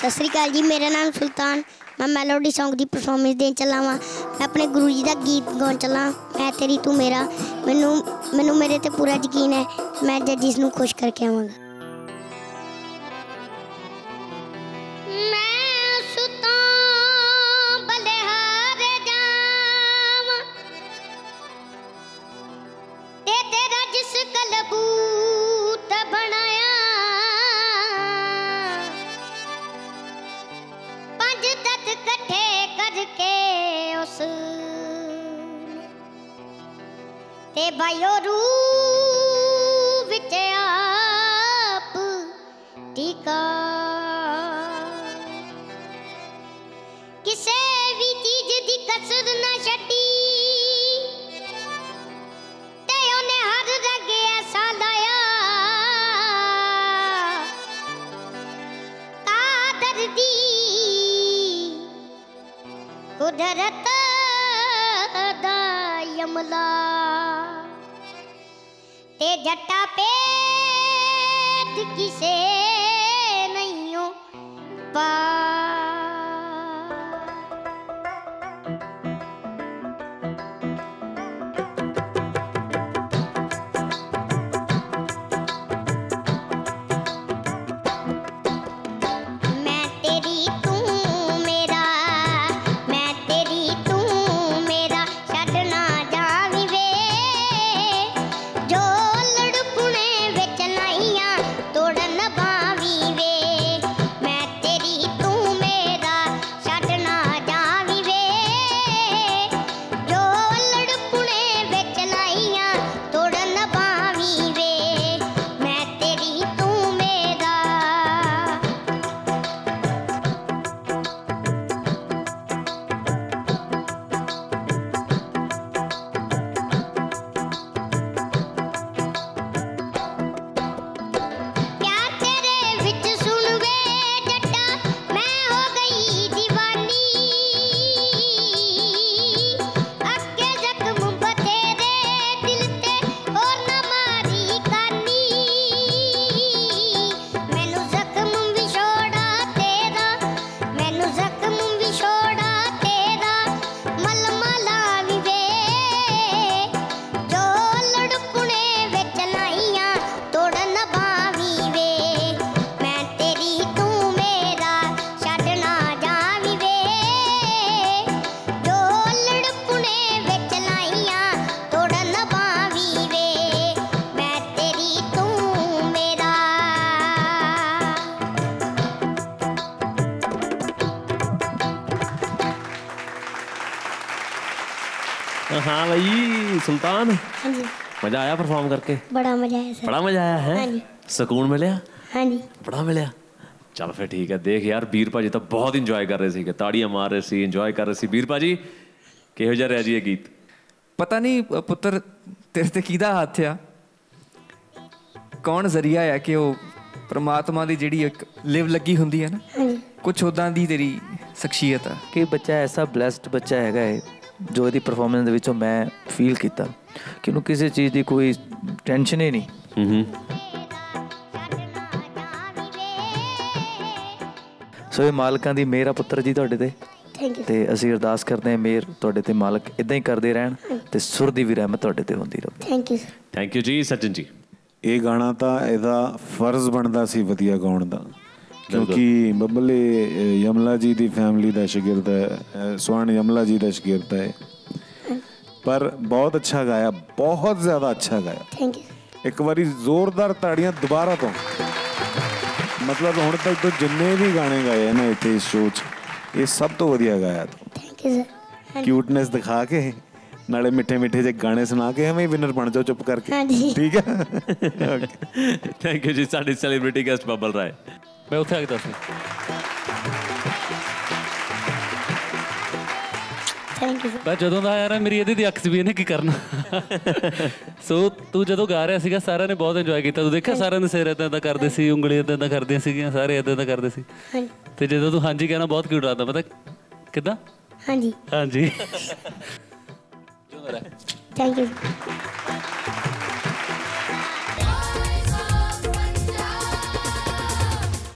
सत श्री अकाल जी, मेरा नाम सुल्तान। मैं मैलोडी सॉन्ग की परफॉर्मेंस देन चला वा। मैं अपने गुरु जी का गीत गाउन चला, मैं तेरी तू मेरा। मैनू मेरे ते पूरा यकीन है मैं जजिस नू खुश करके आवांगा। ते बायो रू विच आप टीका किसे भी चीज दी कसर ना छड्डी ते ओने हर रग ऐसा लाया कादर दी कुदरत दा यमला ते जट्टा पेट किसे नहीं हो पा। हाँ भाई सुल्तान, हाँ जी, मजा आया परफॉर्म करके? बड़ा मजा आया सर। बड़ा मजा आया है? हाँ जी। सुकून मिलिया? हाँ जी, बड़ा मिलिया। चल फिर ठीक है। देख यार वीर भाजी तो बहुत इंजॉय कर रहे थे, ताड़ियां मार रहे थे, इंजॉय कर रहे थे। वीर भाजी किहो जिहा रहा जी ये गीत? पता नहीं पुत्र तेरे ते किहदा हथ आ, कौन जरिया है कि वो परमात्मा की जिहड़ी एक लिव लगी हुंदी है ना, कुछ उदां दी तेरी शख्सियत है कि बच्चा ऐसा ब्लैसड बच्चा है जो यदि परफॉर्मेंस दे विचों मैं फील किया कि उन्होंने किसी चीज़ की कोई टेंशन ही नहीं। सो ये मालकां दी मेरा पुत्र जी तुहाडे ते ते असीं अरदास करते हैं मेहर तुहाडे ते मालक इदां ही करदे रहण ते सुर दी भी रहमत तुहाडे ते हुंदी रहे। Thank you sir. Thank you जी। सचिन जी ये गाना तो ਇਹਦਾ फर्ज बनता सी वधिया गाउण दा, क्योंकि बबले यमला जी की फैमिली का शागिर्द है, स्वर्ण यमला जी का शागिर्द है, पर बहुत अच्छा गाया, बहुत ज़्यादा अच्छा गाया। Thank you. एक बारी जोरदार ताड़ियां दोबारा तो, मतलब हुण तक तो जिन्ने भी गाने गाए हैं ना इतने इस शो च, ये सब तो वधिया गाया। तो थैंक यू सर। क्यूटनेस दिखा के नाले मिठे मिठे जे गाने सुना के हमें विनर बन जाओ चुप करके। हाँ जी। ठीक है। थैंक यू जी। साडे सेलिब्रिटी गेस्ट बबल राय, मैं उत्थे आ दस थैंक यू मैं जदों दा यार मेरी ਇਹਦੀ अख भी इन्हें की करना। सो तू जदों गा रहा सीगा सारे ने बहुत इंजॉय किया। तू देखा सारे ने सिर इदां इदां करदे सी, उंगली इदां इदां करदे सीगियां, सारे इदां इदां करदे सी। ते जदों तू हाँ जी कहना बहुत क्यूट लगदा, पता किदां? हाँ जी। हाँ जी। Thank you.